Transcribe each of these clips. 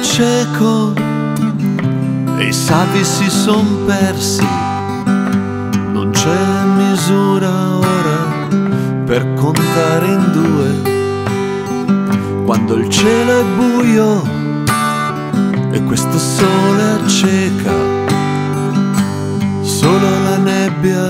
cieco e i savi si son persi. Non c'è misura ora per contare in due. Quando il cielo è buio e questo sole acceca, solo la nebbia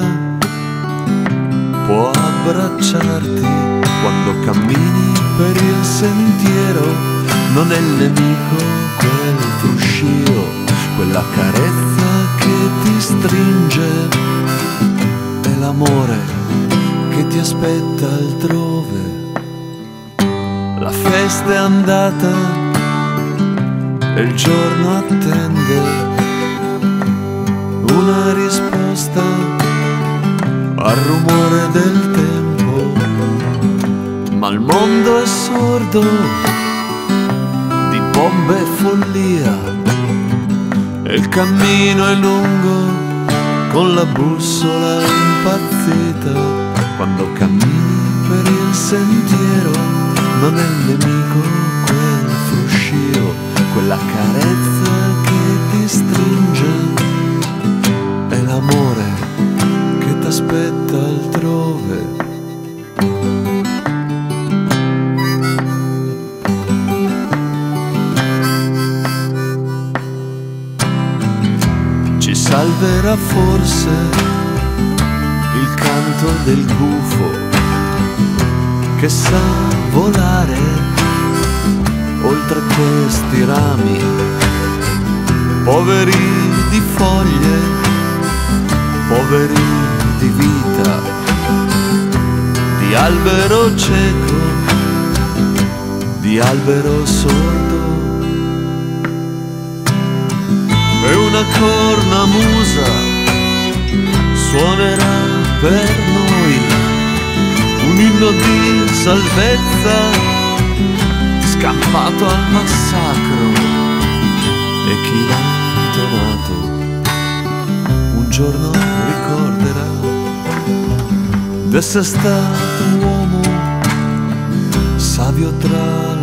può abbracciarti. Quando cammini per il sentiero non è il nemico quel fruscio, quella carezza che ti stringe, è l'amore che ti aspetta altrove. La festa è andata e il giorno attende una risposta al rumore del tempo, ma il mondo è sordo di bombe e follia e il cammino è lungo con la bussola impazzita. Quando cammini per il sentiero non è il nemico quel fruscio, quella carezza che ti stringe, è l'amore che t'aspetta altrove. Ci salverà forse il canto del gufo che sa volare oltre questi rami, poveri di foglie, poveri di vita, di albero cieco, di albero sordo. E una cornamusa suonerà per noi un inno di salvezza scampato al massacro, e chi l'ha intonato un giorno ricorderà d'essere stato un uomo savio tra